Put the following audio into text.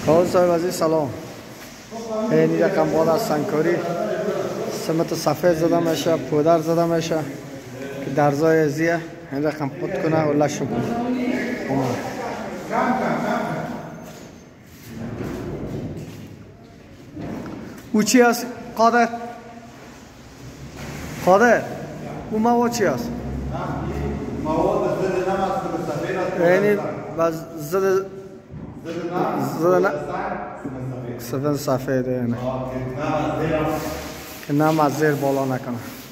آقای صاحب عزیز سلام. این یکم بعد از سنگکاری سمت سفید زده میشه، پودر زده میشه که درزای ازیه این رقم پود کنه و لشو کنه. او چی است قادر؟ قادر او مواد چی است؟ مواد ضد نم است که سفید است. یعنی باز ضد سفید سفید یعنی که نم از زیر بالا نکنه.